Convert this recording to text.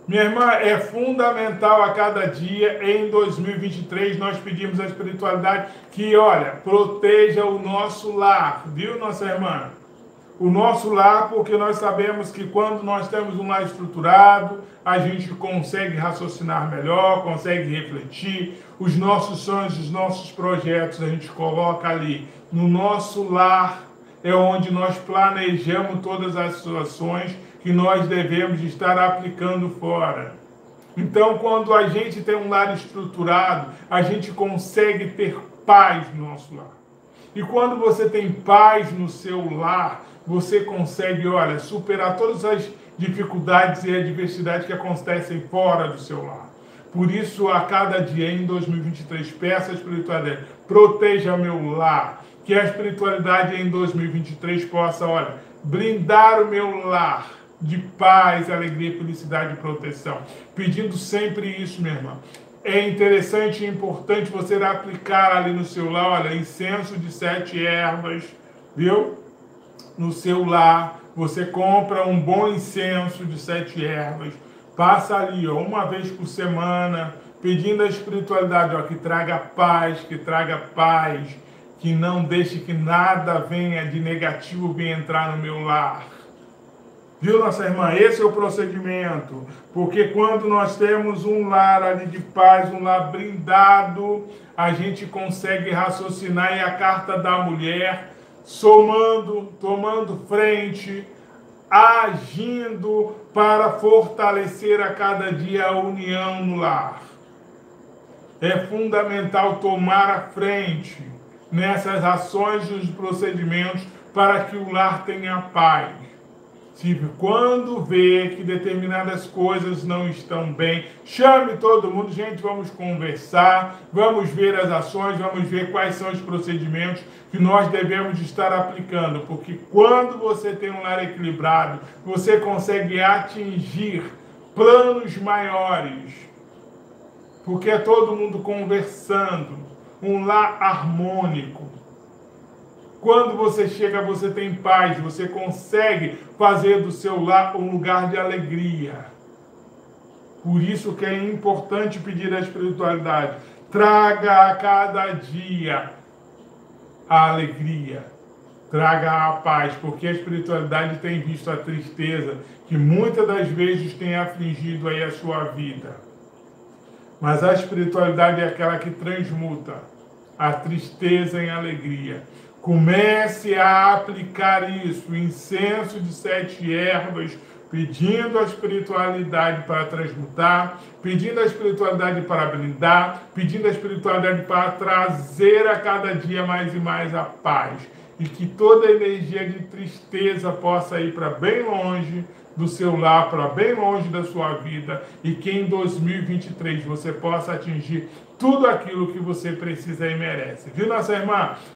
Minha irmã, é fundamental a cada dia. Em 2023 nós pedimos à espiritualidade que, olha, proteja o nosso lar, viu, nossa irmã? O nosso lar, porque nós sabemos que quando nós temos um lar estruturado, a gente consegue raciocinar melhor, consegue refletir, os nossos sonhos, os nossos projetos, a gente coloca ali no nosso lar, é onde nós planejamos todas as situações que nós devemos estar aplicando fora. Então, quando a gente tem um lar estruturado, a gente consegue ter paz no nosso lar. E quando você tem paz no seu lar, você consegue, olha, superar todas as dificuldades e adversidades que acontecem fora do seu lar. Por isso, a cada dia em 2023, peça a espiritualidade, proteja meu lar, que a espiritualidade em 2023 possa, olha, blindar o meu lar de paz, alegria, felicidade e proteção. Pedindo sempre isso, minha irmã. É interessante e importante você aplicar ali no seu lar, olha, incenso de 7 ervas, viu? No seu lar, você compra um bom incenso de 7 ervas, passa ali, ó, uma vez por semana, pedindo à espiritualidade, ó, que traga paz, que não deixe que nada venha de negativo venha entrar no meu lar. Viu, nossa irmã? Esse é o procedimento. Porque quando nós temos um lar ali de paz, um lar blindado, a gente consegue raciocinar. E a carta da mulher, somando, tomando frente, agindo para fortalecer a cada dia a união no lar. É fundamental tomar a frente nessas ações e os procedimentos para que o lar tenha paz. Quando vê que determinadas coisas não estão bem, chame todo mundo, gente, vamos conversar, vamos ver as ações, vamos ver quais são os procedimentos que nós devemos estar aplicando, porque quando você tem um lar equilibrado, você consegue atingir planos maiores, porque é todo mundo conversando, um lar harmônico. Quando você chega, você tem paz, você consegue fazer do seu lar um lugar de alegria. Por isso que é importante pedir à espiritualidade, traga a cada dia a alegria, traga a paz, porque a espiritualidade tem visto a tristeza, que muitas das vezes tem afligido aí a sua vida. Mas a espiritualidade é aquela que transmuta a tristeza em alegria. Comece a aplicar isso, o incenso de 7 ervas, pedindo a espiritualidade para transmutar, pedindo a espiritualidade para blindar, pedindo a espiritualidade para trazer a cada dia mais e mais a paz. E que toda energia de tristeza possa ir para bem longe do seu lar, para bem longe da sua vida, e que em 2023 você possa atingir tudo aquilo que você precisa e merece. Viu, nossa irmã?